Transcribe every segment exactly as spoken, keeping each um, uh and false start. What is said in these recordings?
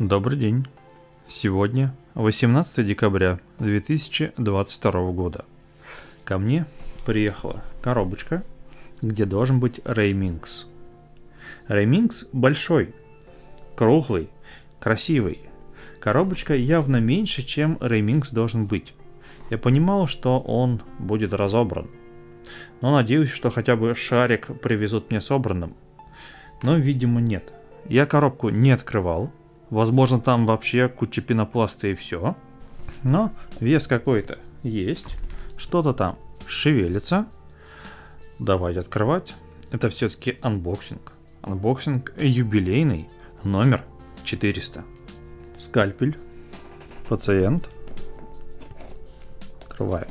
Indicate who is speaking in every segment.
Speaker 1: Добрый день. Сегодня восемнадцатое декабря две тысячи двадцать второго года. Ко мне приехала коробочка, где должен быть Рейминкс. Рейминкс большой, круглый, красивый. Коробочка явно меньше, чем Рейминкс должен быть. Я понимал, что он будет разобран. Но надеюсь, что хотя бы шарик привезут мне собранным. Но, видимо, нет. Я коробку не открывал. Возможно, там вообще куча пенопласта и все. Но вес какой-то есть. Что-то там шевелится. Давайте открывать. Это все-таки анбоксинг. Анбоксинг юбилейный, номер четыреста. Скальпель. Пациент. Открываем.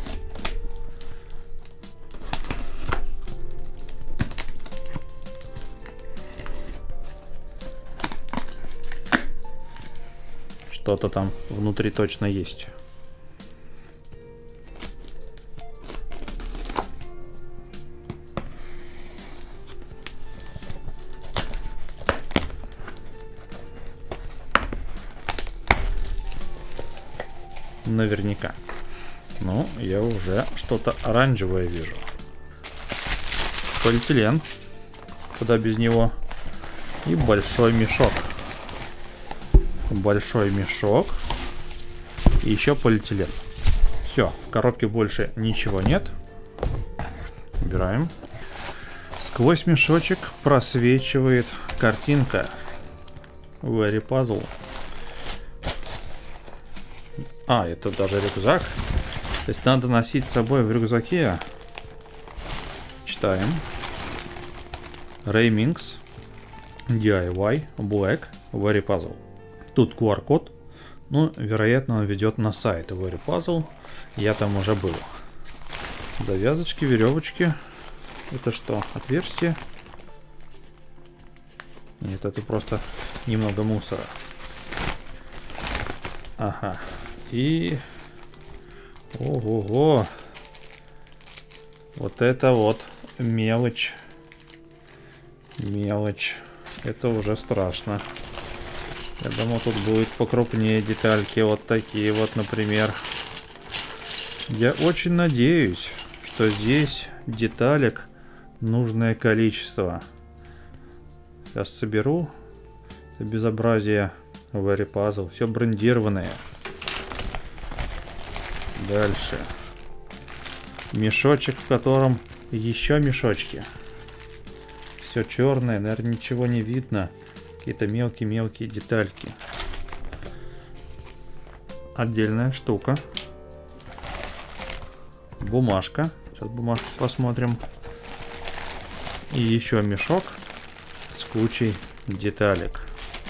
Speaker 1: Что-то там внутри точно есть. Наверняка. Ну, я уже что-то оранжевое вижу. Полиэтилен. Куда без него. И большой мешок. Большой мешок. И еще полиэтилен. Все, в коробке больше ничего нет. Убираем. Сквозь мешочек просвечивает картинка. Very Puzzle. А, это даже рюкзак. То есть надо носить с собой в рюкзаке. Читаем. Рейминкс ди ай вай Black Very Puzzle. Тут ку ар код. Ну, вероятно, он ведет на сайт Very Puzzle. Я там уже был. Завязочки, веревочки. Это что? Отверстие? Нет, это просто немного мусора. Ага. И... Ого-го! Вот это вот мелочь. Мелочь. Это уже страшно. Я думал, тут будет покрупнее детальки. Вот такие вот, например. Я очень надеюсь, что здесь деталек нужное количество. Сейчас соберу. Это безобразие. Very Puzzle. Все брендированное. Дальше. Мешочек, в котором еще мешочки. Все черное. Наверное, ничего не видно. Какие-то мелкие-мелкие детальки. Отдельная штука. Бумажка. Сейчас бумажку посмотрим. И еще мешок с кучей деталек.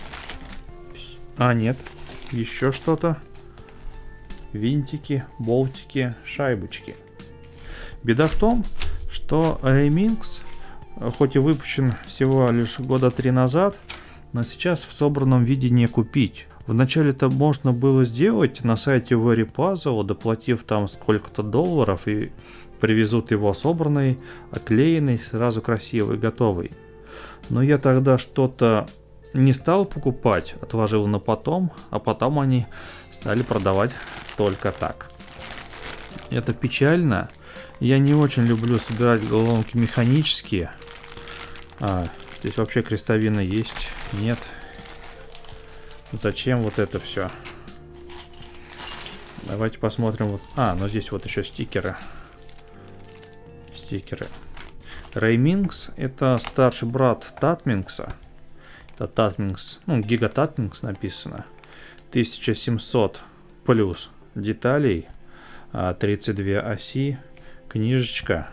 Speaker 1: А, нет. Еще что-то. Винтики, болтики, шайбочки. Беда в том, что Рейминкс, хоть и выпущен всего лишь года три назад, но сейчас в собранном виде не купить. Вначале это можно было сделать на сайте Very Puzzle, доплатив там сколько-то долларов, и привезут его собранный, оклеенный, сразу красивый, готовый. Но я тогда что-то не стал покупать, отложил на потом, а потом они стали продавать только так. Это печально. Я не очень люблю собирать головоломки механические. А, здесь вообще крестовина есть? Нет. Зачем вот это все? Давайте посмотрим. Вот. А, ну здесь вот еще стикеры. Стикеры. Рейминкс — это старший брат Татминкса. Это Татминкс, ну, Гига Татминкс написано. тысяча семьсот плюс деталей, тридцать две оси, книжечка.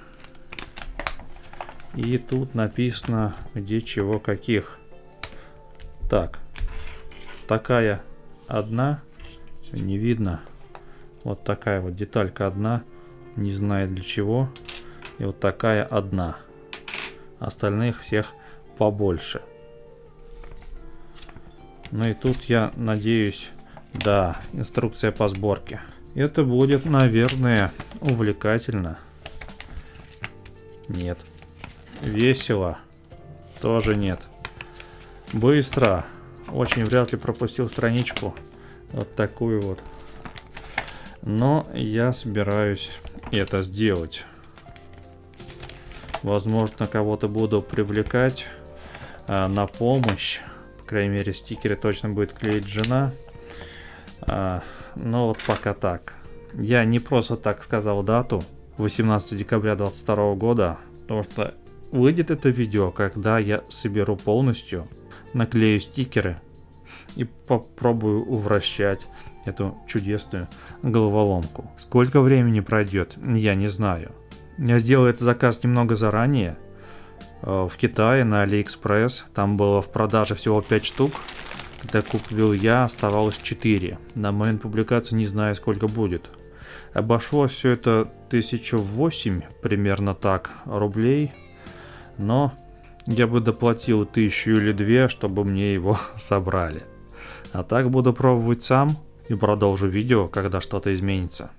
Speaker 1: И тут написано, где чего каких. Так, такая одна, не видно. Вот такая вот деталька одна, не знаю для чего. И вот такая одна. Остальных всех побольше. Ну и тут я надеюсь, да, инструкция по сборке. Это будет, наверное, увлекательно. Нет. Весело. Тоже нет. Быстро. очень вряд ли пропустил страничку. Вот такую вот. Но я собираюсь это сделать. Возможно, кого-то буду привлекать а, на помощь. По крайней мере, стикеры точно будет клеить жена. А, но вот пока так. Я не просто так сказал дату. восемнадцатое декабря две тысячи двадцать второго года. Потому что выйдет это видео, когда я соберу полностью, наклею стикеры и попробую увращать эту чудесную головоломку. Сколько времени пройдет, я не знаю. Я сделал этот заказ немного заранее. В Китае на Алиэкспресс. Там было в продаже всего пять штук. Когда купил я, оставалось четыре. На момент публикации не знаю, сколько будет. Обошлось все это тысячу восемь, примерно так, рублей. Но я бы доплатил тысячу или две, чтобы мне его собрали. А так буду пробовать сам и продолжу видео, когда что-то изменится.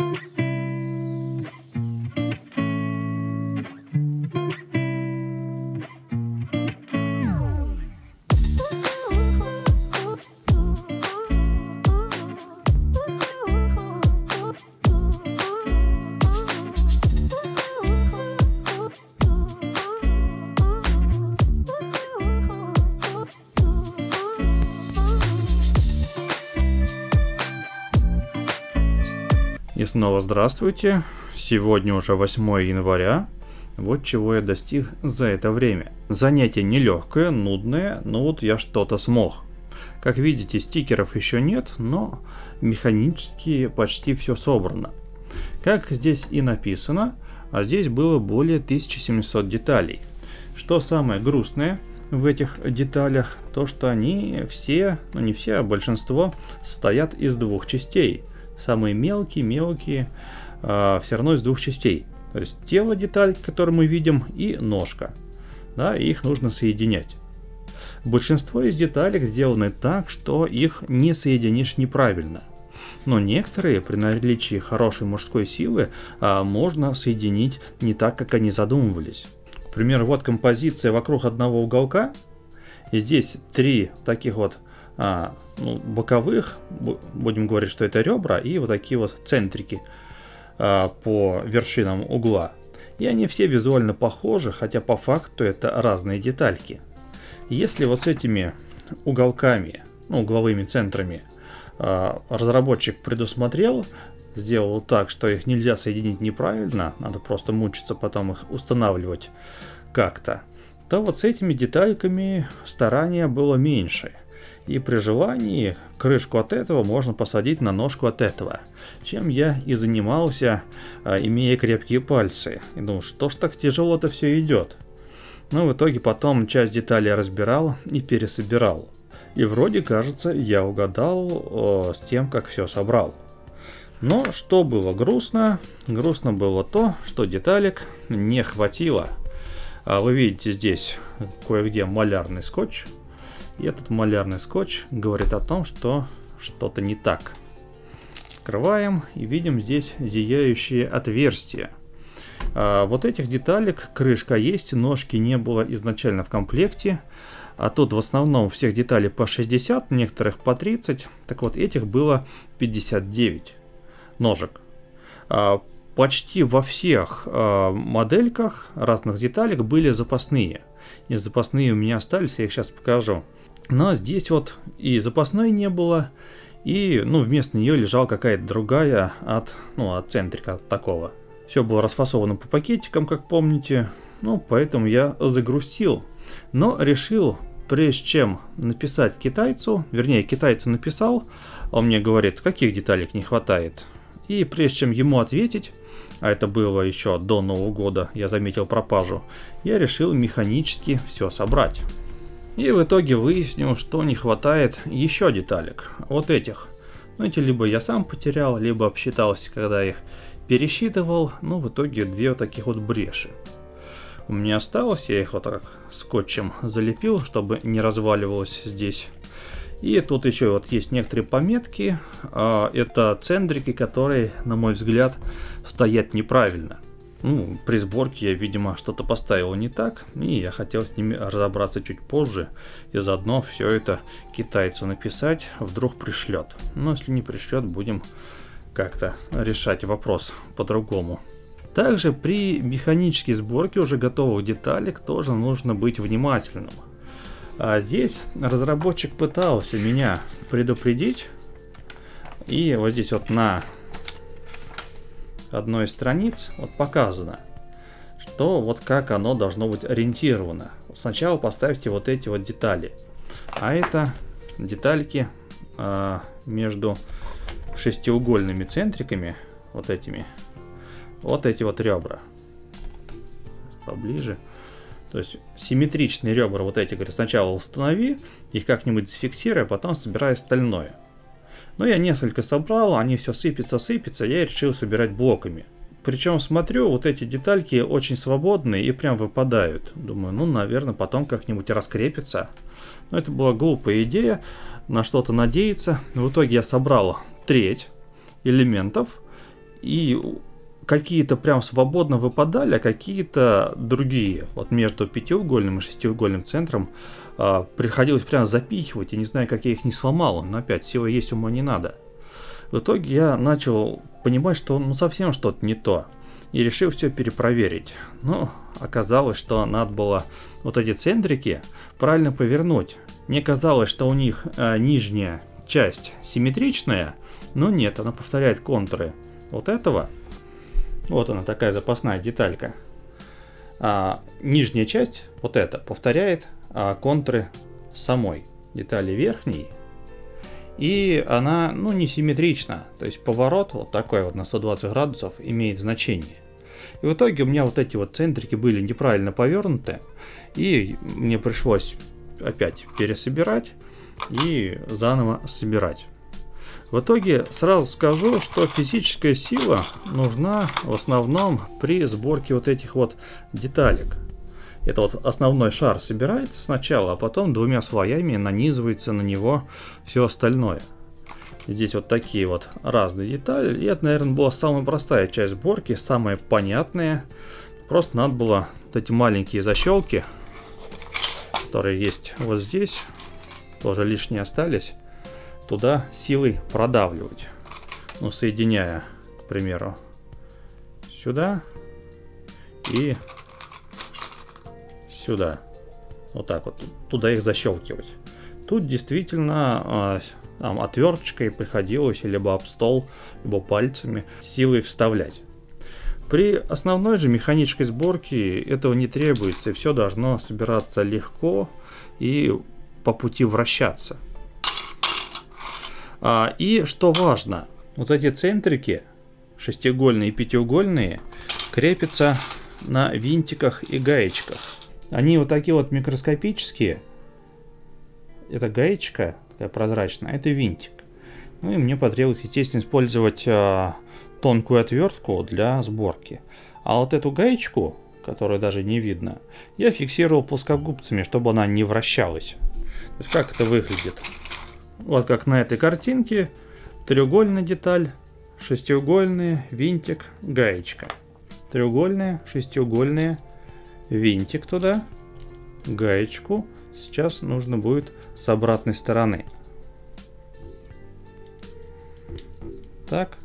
Speaker 1: И снова здравствуйте. Сегодня уже восьмое января. Вот чего я достиг за это время. Занятие нелегкое, нудное, но вот я что-то смог. Как видите, стикеров еще нет, но механически почти все собрано. Как здесь и написано, а здесь было более тысячи семисот деталей. Что самое грустное в этих деталях, то что они все, ну не все, а большинство состоят из двух частей. Самые мелкие-мелкие э, все равно из двух частей. То есть тело деталь, которое мы видим, и ножка. Да, и их нужно соединять. Большинство из деталек сделаны так, что их не соединишь неправильно. Но некоторые, при наличии хорошей мужской силы, э, можно соединить не так, как они задумывались. К примеру, вот композиция вокруг одного уголка. И здесь три таких вот А, ну, боковых, будем говорить, что это ребра, и вот такие вот центрики а, по вершинам угла. И они все визуально похожи, хотя по факту это разные детальки. Если вот с этими уголками, ну, угловыми центрами а, разработчик предусмотрел, сделал так, что их нельзя соединить неправильно, надо просто мучиться потом их устанавливать как-то, то вот с этими детальками старания было меньше. И при желании крышку от этого можно посадить на ножку от этого. Чем я и занимался, имея крепкие пальцы. И думал, что ж так тяжело это все идет. Но в итоге потом часть деталей разбирал и пересобирал. И вроде кажется, я угадал о, с тем, как все собрал. Но что было грустно? Грустно было то, что деталек не хватило. Вы видите здесь кое-где малярный скотч. И этот малярный скотч говорит о том, что что-то не так. Открываем и видим здесь зияющие отверстия. А вот этих деталек крышка есть, ножки не было изначально в комплекте. А тут в основном всех деталей по шестьдесят, некоторых по тридцать. Так вот, этих было пятьдесят девять ножек. А почти во всех а, модельках разных деталек были запасные. И запасные у меня остались, я их сейчас покажу. Но здесь вот и запасной не было, и ну, вместо нее лежала какая-то другая от, ну, от центрика от такого. Все было расфасовано по пакетикам, как помните, ну, поэтому я загрустил. Но решил, прежде чем написать китайцу, вернее, китайцу написал, он мне говорит, каких деталек не хватает. И прежде чем ему ответить, а это было еще до Нового года, я заметил пропажу, я решил механически все собрать. И в итоге выяснил, что не хватает еще деталек, вот этих. Ну, эти либо я сам потерял, либо обсчитался, когда их пересчитывал, но в итоге две вот таких вот бреши. У меня осталось, я их вот так скотчем залепил, чтобы не разваливалось здесь. И тут еще вот есть некоторые пометки, это центрики, которые, на мой взгляд, стоят неправильно. Ну, при сборке я, видимо, что-то поставил не так, и я хотел с ними разобраться чуть позже, и заодно все это китайцу написать, вдруг пришлет. Но если не пришлет, будем как-то решать вопрос по-другому. Также при механической сборке уже готовых деталек тоже нужно быть внимательным. А здесь разработчик пытался меня предупредить, и вот здесь вот на одной из страниц вот показано, что вот как оно должно быть ориентировано. Сначала поставьте вот эти вот детали, а это детальки а, между шестиугольными центриками, вот этими, вот эти вот ребра. Поближе. То есть симметричные ребра вот эти, говорят, сначала установи, их как-нибудь зафиксируй, а потом собирай остальное. Но я несколько собрал, они все сыпется, сыпется, я решил собирать блоками. Причем смотрю, вот эти детальки очень свободные и прям выпадают. Думаю, ну, наверное, потом как-нибудь раскрепится. Но это была глупая идея, на что-то надеяться. В итоге я собрал треть элементов, и какие-то прям свободно выпадали, а какие-то другие. Вот между пятиугольным и шестиугольным центром а, приходилось прям запихивать. Я не знаю, как я их не сломал, но опять, силы есть, ума не надо. В итоге я начал понимать, что ну совсем что-то не то. И решил все перепроверить. Но оказалось, что надо было вот эти центрики правильно повернуть. Мне казалось, что у них а, нижняя часть симметричная, но нет, она повторяет контуры вот этого. Вот она, такая запасная деталька. А, нижняя часть, вот эта, повторяет а, контуры самой детали верхней. И она, ну, не симметрична. То есть поворот вот такой вот на сто двадцать градусов имеет значение. И в итоге у меня вот эти вот центрики были неправильно повернуты. И мне пришлось опять пересобирать и заново собирать. В итоге сразу скажу, что физическая сила нужна в основном при сборке вот этих вот деталек. Это вот основной шар собирается сначала, а потом двумя слоями нанизывается на него все остальное. Здесь вот такие вот разные детали. И это, наверное, была самая простая часть сборки, самая понятная. Просто надо было вот эти маленькие защелки, которые есть вот здесь, тоже лишние остались, туда силой продавливать. Ну, соединяя, к примеру, сюда и сюда. Вот так вот. Туда их защелкивать. Тут действительно э, там, отверточкой приходилось либо об стол, либо пальцами силой вставлять. При основной же механической сборке этого не требуется. И все должно собираться легко и по пути вращаться. А, и что важно, вот эти центрики, шестиугольные и пятиугольные, крепятся на винтиках и гаечках. Они вот такие вот микроскопические. Это гаечка, такая прозрачная, а это винтик. Ну и мне потребовалось, естественно, использовать а, тонкую отвертку для сборки. А вот эту гаечку, которую даже не видно, я фиксировал плоскогубцами, чтобы она не вращалась. То есть как это выглядит? Вот как на этой картинке. Треугольная деталь, шестиугольная, винтик, гаечка. Треугольная, шестиугольная, винтик туда, гаечку. Сейчас нужно будет с обратной стороны. Так.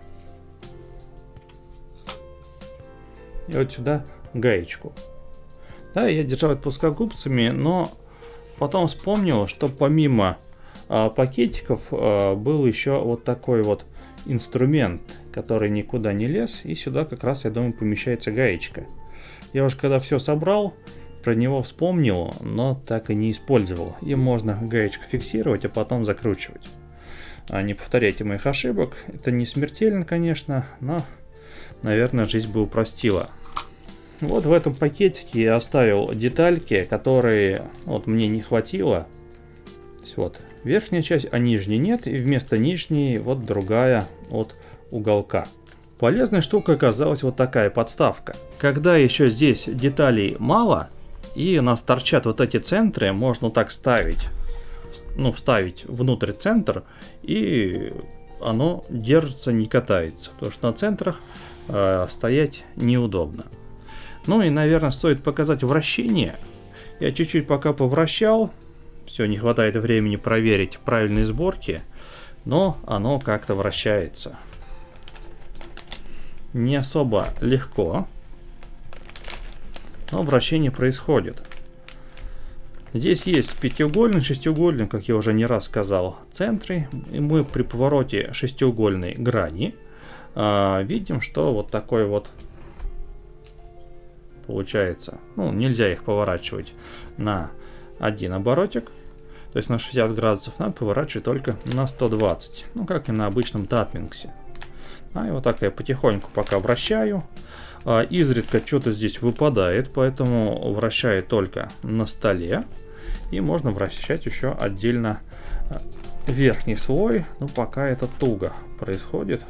Speaker 1: И вот сюда гаечку. Да, я держал это плоскогубцами, но потом вспомнил, что помимо а, пакетиков а, был еще вот такой вот инструмент, который никуда не лез, и сюда как раз, я думаю, помещается гаечка. Я уж когда все собрал, про него вспомнил, но так и не использовал. И можно гаечку фиксировать, а потом закручивать. А не повторяйте моих ошибок. Это не смертельно, конечно, но, наверное, жизнь бы упростила. Вот в этом пакетике я оставил детальки, которые вот мне не хватило. Вот верхняя часть, а нижней нет. И вместо нижней вот другая от уголка. Полезной штукой оказалась вот такая подставка. Когда еще здесь деталей мало, и у нас торчат вот эти центры, можно так ставить, ну, вставить внутрь центр, и оно держится, не катается. Потому что на центрах э, стоять неудобно. Ну и, наверное, стоит показать вращение. Я чуть-чуть пока повращал. Все, не хватает времени проверить правильные сборки. Но оно как-то вращается. Не особо легко. Но вращение происходит. Здесь есть пятиугольный, шестиугольный, как я уже не раз сказал, центры. И мы при повороте шестиугольной грани э, видим, что вот такой вот получается. Ну, нельзя их поворачивать на один оборотик. То есть на шестьдесят градусов надо поворачивать только на сто двадцать. Ну, как и на обычном татмингсе. А и вот так я потихоньку пока вращаю. А, изредка что-то здесь выпадает, поэтому вращаю только на столе. И можно вращать еще отдельно верхний слой. Но пока это туго происходит.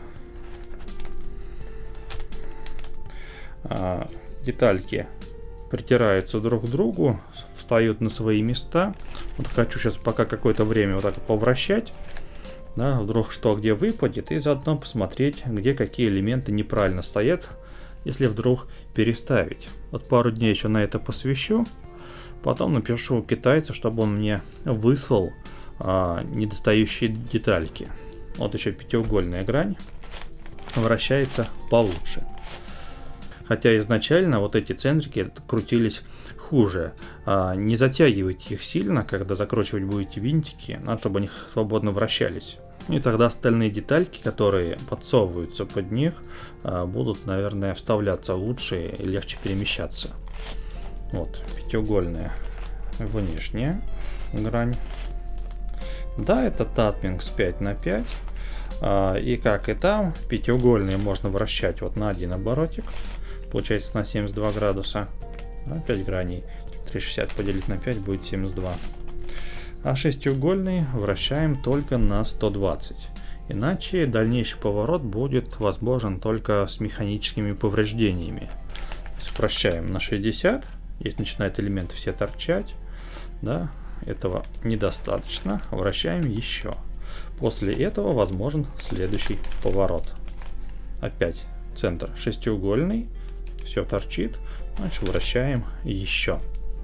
Speaker 1: А, детальки притираются друг к другу, встают на свои места. Вот хочу сейчас пока какое-то время вот так повращать. Да, вдруг что где выпадет, и заодно посмотреть, где какие элементы неправильно стоят, если вдруг переставить. Вот пару дней еще на это посвящу. Потом напишу китайцу, чтобы он мне выслал а, недостающие детальки. Вот еще пятиугольная грань вращается получше. Хотя изначально вот эти центрики крутились хуже. А, не затягивайте их сильно, когда закручивать будете винтики, надо, чтобы они свободно вращались. И тогда остальные детальки, которые подсовываются под них, а, будут, наверное, вставляться лучше и легче перемещаться. Вот, пятиугольная внешняя грань. Да, это татмингс пять на пять. А, и как и там, пятиугольные можно вращать вот на один оборотик. Получается на семьдесят два градуса. пять граней. триста шестьдесят поделить на пять будет семьдесят два. А шестиугольный вращаем только на сто двадцать. Иначе дальнейший поворот будет возможен только с механическими повреждениями. Вращаем на шестьдесят. Если начинают элементы все торчать, да, этого недостаточно. Вращаем еще. После этого возможен следующий поворот. Опять центр шестиугольный. Все торчит. Значит, вращаем еще.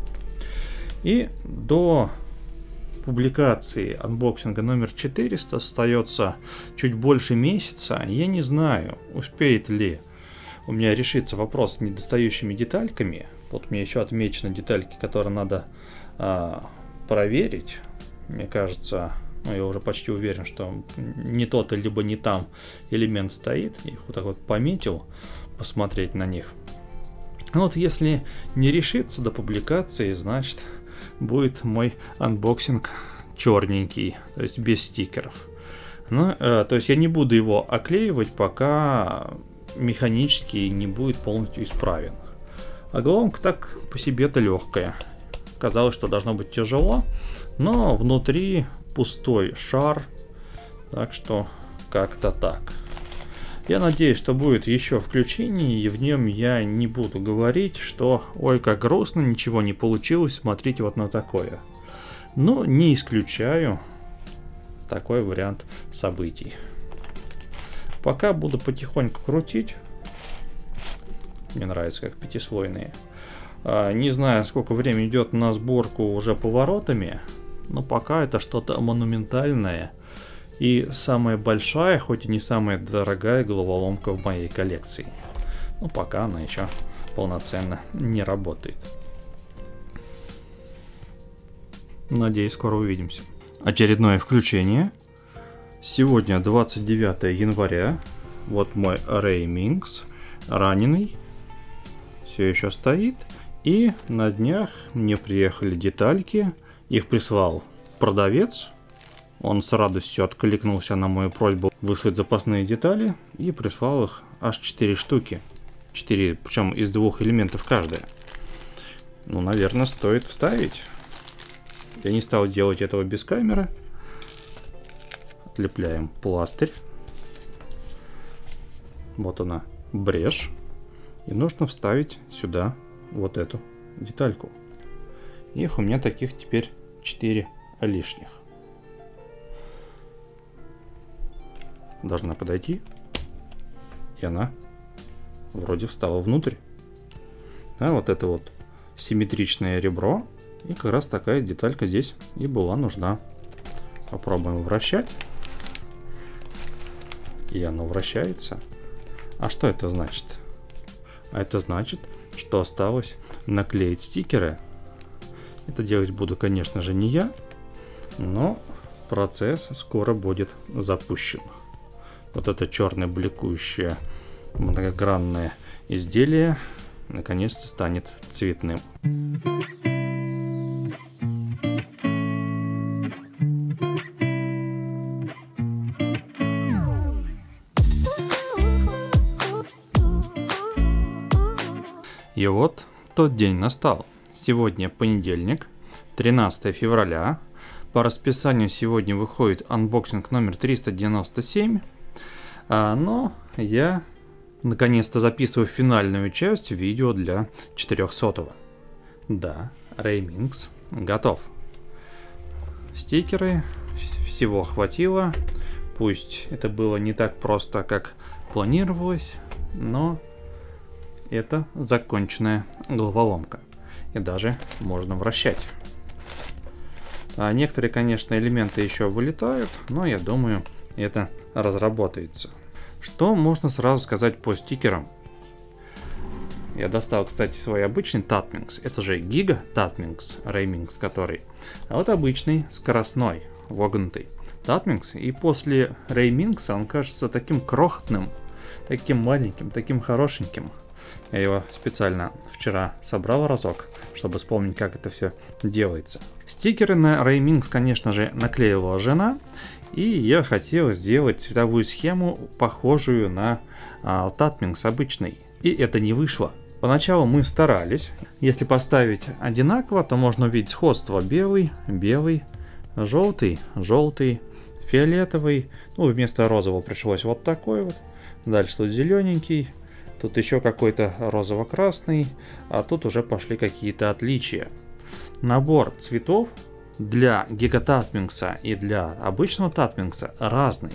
Speaker 1: И до публикации анбоксинга номер четыреста остается чуть больше месяца. Я не знаю, успеет ли у меня решиться вопрос с недостающими детальками. Вот у меня еще отмечены детальки, которые надо а, проверить. Мне кажется, ну, я уже почти уверен, что не тот, либо не там элемент стоит. Я их вот так вот пометил, посмотреть на них. Вот если не решится до публикации, значит будет мой анбоксинг черненький, то есть без стикеров. Ну, э, то есть я не буду его оклеивать, пока механически не будет полностью исправен. А головка так по себе-то легкая. Казалось, что должно быть тяжело, но внутри пустой шар, так что как-то так. Я надеюсь, что будет еще включение, и в нем я не буду говорить, что ой, как грустно, ничего не получилось, смотрите вот на такое. Но не исключаю такой вариант событий. Пока буду потихоньку крутить. Мне нравится, как пятислойные. Не знаю, сколько времени идет на сборку уже поворотами, но пока это что-то монументальное. И самая большая, хоть и не самая дорогая головоломка в моей коллекции. Но пока она еще полноценно не работает. Надеюсь, скоро увидимся. Очередное включение. Сегодня двадцать девятое января. Вот мой Ray Minx раненый. Все еще стоит. И на днях мне приехали детальки. Их прислал продавец. Он с радостью откликнулся на мою просьбу выслать запасные детали и прислал их аж четыре штуки. четыре, причем из двух элементов каждая. Ну, наверное, стоит вставить. Я не стал делать этого без камеры. Отлепляем пластырь. Вот она, брешь. И нужно вставить сюда вот эту детальку. Их у меня таких теперь четыре лишних. Должна подойти, и она вроде встало внутрь. Да, вот это вот симметричное ребро. И как раз такая деталька здесь и была нужна. Попробуем вращать. И оно вращается. А что это значит? А это значит, что осталось наклеить стикеры. Это делать буду, конечно же, не я, но процесс скоро будет запущен. Вот это черное бликующее многогранное изделие наконец-то станет цветным. И вот тот день настал. Сегодня понедельник, тринадцатое февраля. По расписанию сегодня выходит анбоксинг номер триста девяносто семь. А, но я наконец-то записываю финальную часть видео для четырехсотого. Да, Rayminx готов. Стикеры, всего хватило. Пусть это было не так просто, как планировалось, но это законченная головоломка. И даже можно вращать. А некоторые, конечно, элементы еще вылетают, но я думаю, это разработается. Что можно сразу сказать по стикерам? Я достал, кстати, свой обычный Tatminx. Это же Giga Tatminx, Rayminx который. А вот обычный, скоростной, вогнутый Tatminx. И после Rayminx он кажется таким крохотным, таким маленьким, таким хорошеньким. Я его специально вчера собрал разок, чтобы вспомнить, как это все делается. Стикеры на Rayminx, конечно же, наклеила жена. И я хотел сделать цветовую схему, похожую на а, Tatminx обычный. И это не вышло. Поначалу мы старались. Если поставить одинаково, то можно увидеть сходство: белый, белый, желтый, желтый, фиолетовый. Ну, вместо розового пришлось вот такой вот. Дальше тут зелененький. Тут еще какой-то розово-красный. А тут уже пошли какие-то отличия. Набор цветов для Giga Tatminx и для обычного Tatminx разный.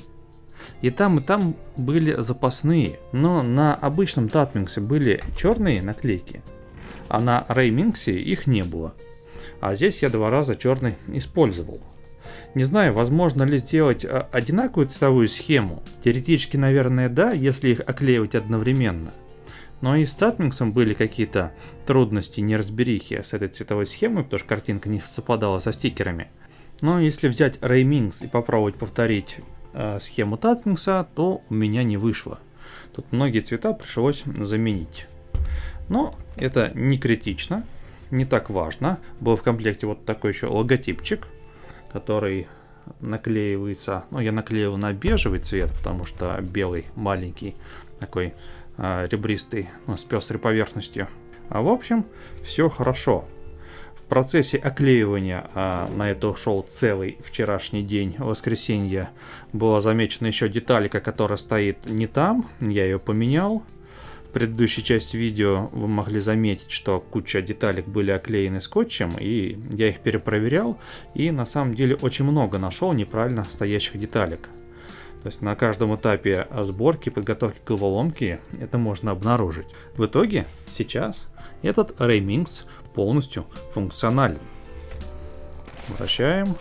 Speaker 1: И там, и там были запасные. Но на обычном Tatminx были черные наклейки, а на Rayminx их не было. А здесь я два раза черный использовал. Не знаю, возможно ли сделать одинаковую цветовую схему. Теоретически, наверное, да, если их оклеивать одновременно. Но и с Tatminx были какие-то трудности, неразберихи с этой цветовой схемой, потому что картинка не совпадала со стикерами. Но если взять Rayminx и попробовать повторить э, схему Tatminx, то у меня не вышло. Тут многие цвета пришлось заменить. Но это не критично, не так важно. Был в комплекте вот такой еще логотипчик, который наклеивается. Ну, я наклеил на бежевый цвет, потому что белый маленький, такой э, ребристый, ну, с пестрой поверхностью. А в общем, все хорошо. В процессе оклеивания а, на это ушел целый вчерашний день, воскресенье. Была замечена еще деталька, которая стоит не там. Я ее поменял. В предыдущей части видео вы могли заметить, что куча деталек были оклеены скотчем, и я их перепроверял, и на самом деле очень много нашел неправильно стоящих деталек. То есть на каждом этапе сборки, подготовки к головоломке это можно обнаружить. В итоге сейчас этот Rayminx полностью функционален. Вращаем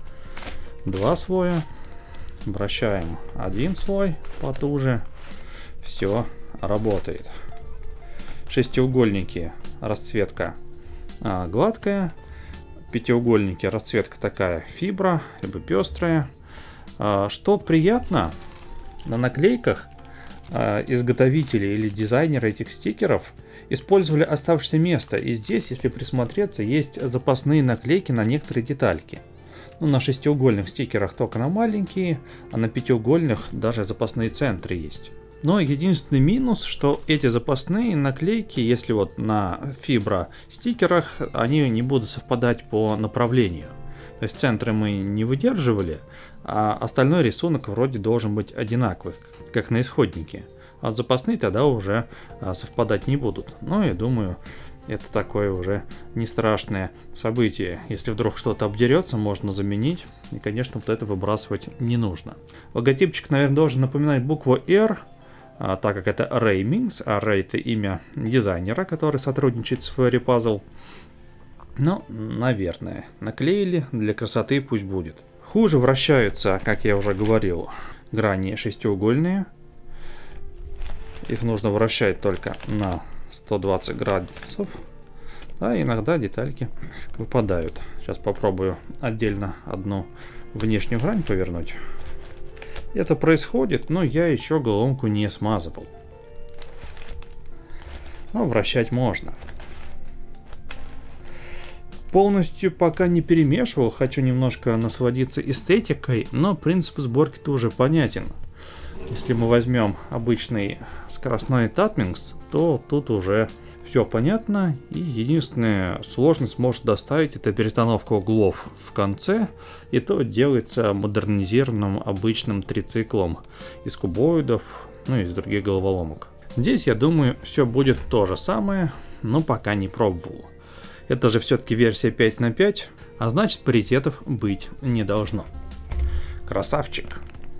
Speaker 1: два слоя, вращаем один слой потуже, все работает. Шестиугольники, расцветка а, гладкая, пятиугольники, расцветка такая фибра, либо пестрая. А, что приятно, на наклейках а, изготовители или дизайнеры этих стикеров использовали оставшееся место, и здесь, если присмотреться, есть запасные наклейки на некоторые детальки. Ну, на шестиугольных стикерах только на маленькие, а на пятиугольных даже запасные центры есть. Но единственный минус, что эти запасные наклейки, если вот на фибра стикерах, они не будут совпадать по направлению. То есть центры мы не выдерживали, а остальной рисунок вроде должен быть одинаковый, как на исходнике. А запасные тогда уже совпадать не будут. Но я думаю, это такое уже не страшное событие. Если вдруг что-то обдерется, можно заменить. И, конечно, вот это выбрасывать не нужно. Логотипчик, наверное, должен напоминать букву R. а, так как это RayMinx, а Ray — это имя дизайнера, который сотрудничает с Fairy Puzzle. Ну, наверное, наклеили, для красоты пусть будет. Хуже вращаются, как я уже говорил, грани шестиугольные. Их нужно вращать только на сто двадцать градусов. А иногда детальки выпадают. Сейчас попробую отдельно одну внешнюю грань повернуть. Это происходит, но я еще головоломку не смазывал. Но вращать можно. Полностью пока не перемешивал, хочу немножко насладиться эстетикой, но принцип сборки-то уже понятен. Если мы возьмем обычный скоростной Tatminx, то тут уже все понятно, и единственная сложность может доставить — это перестановка углов в конце, и то делается модернизированным обычным трициклом из кубоидов, ну и из других головоломок. Здесь, я думаю, все будет то же самое, но пока не пробовал. Это же все-таки версия пять на пять, а значит паритетов быть не должно. Красавчик.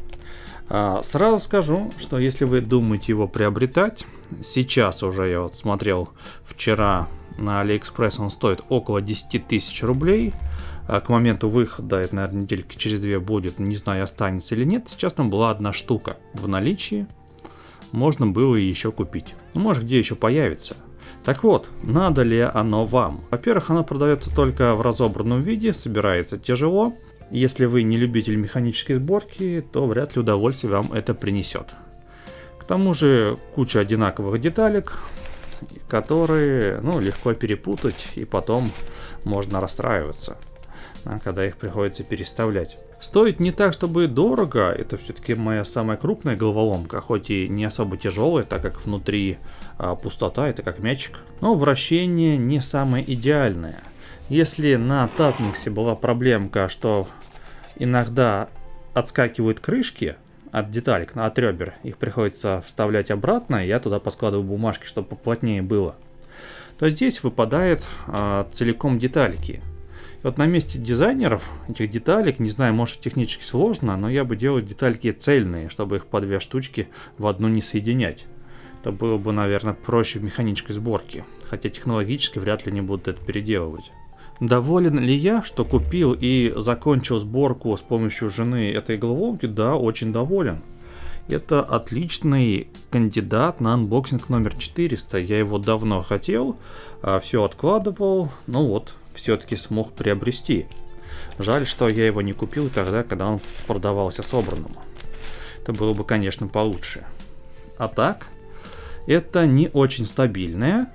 Speaker 1: А, сразу скажу, что если вы думаете его приобретать, сейчас уже я вот смотрел вчера на AliExpress, он стоит около десяти тысяч рублей. А к моменту выхода, это, наверное, недельки через две будет, не знаю, останется или нет. Сейчас там была одна штука в наличии, можно было и еще купить. Ну, может, где еще появится. Так вот, надо ли оно вам? Во-первых, оно продается только в разобранном виде, собирается тяжело. Если вы не любитель механической сборки, то вряд ли удовольствие вам это принесет. К тому же куча одинаковых деталек, которые, ну, легко перепутать, и потом можно расстраиваться, когда их приходится переставлять. Стоит не так, чтобы дорого, это все-таки моя самая крупная головоломка, хоть и не особо тяжелая, так как внутри а, пустота, это как мячик. Но вращение не самое идеальное. Если на Tatminx была проблемка, что иногда отскакивают крышки от деталек, от ребер, их приходится вставлять обратно, я туда подкладываю бумажки, чтобы поплотнее было, то здесь выпадают а, целиком детальки. И вот на месте дизайнеров этих деталек, не знаю, может технически сложно, но я бы делал детальки цельные, чтобы их по две штучки в одну не соединять. Это было бы, наверное, проще в механической сборке, хотя технологически вряд ли не будут это переделывать. Доволен ли я, что купил и закончил сборку с помощью жены этой головоломки? Да, очень доволен. Это отличный кандидат на анбоксинг номер четыреста. Я его давно хотел, все откладывал, ну вот, все-таки смог приобрести. Жаль, что я его не купил тогда, когда он продавался собранным. Это было бы, конечно, получше. А так, это не очень стабильная,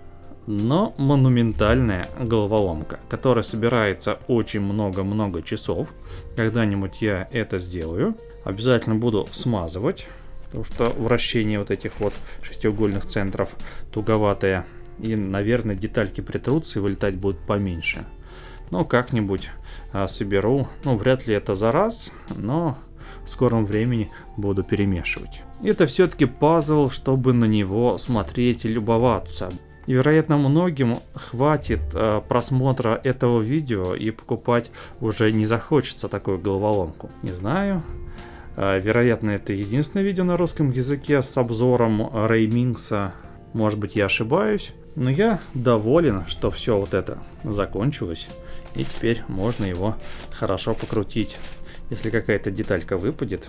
Speaker 1: но монументальная головоломка, которая собирается очень много-много часов. Когда-нибудь я это сделаю. Обязательно буду смазывать, потому что вращение вот этих вот шестиугольных центров туговатое. И, наверное, детальки притрутся и вылетать будут поменьше. Но как-нибудь а, соберу. Ну, вряд ли это за раз, но в скором времени буду перемешивать. Это все-таки пазл, чтобы на него смотреть и любоваться. И, вероятно, многим хватит э, просмотра этого видео и покупать уже не захочется такую головоломку. Не знаю. Э, вероятно, это единственное видео на русском языке с обзором RayMinx. Может быть, я ошибаюсь. Но я доволен, что все вот это закончилось. И теперь можно его хорошо покрутить. Если какая-то деталька выпадет,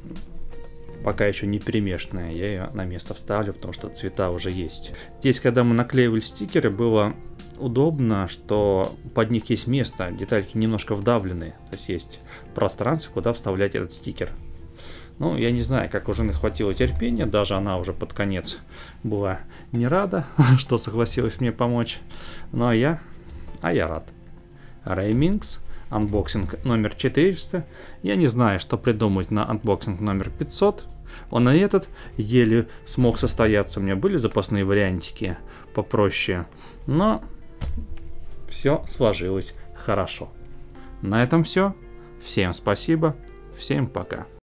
Speaker 1: пока еще не перемешанная, я ее на место вставлю, потому что цвета уже есть. Здесь, когда мы наклеивали стикеры, было удобно, что под них есть место, детальки немножко вдавлены, то есть есть пространство, куда вставлять этот стикер. Ну, я не знаю, как у жены хватило терпения, даже она уже под конец была не рада, что согласилась мне помочь, но я, а я рад. RayMinx. Анбоксинг номер четыреста. Я не знаю, что придумать на анбоксинг номер пятьсот. Он и этот еле смог состояться. У меня были запасные вариантики попроще. Но все сложилось хорошо. На этом все. Всем спасибо. Всем пока.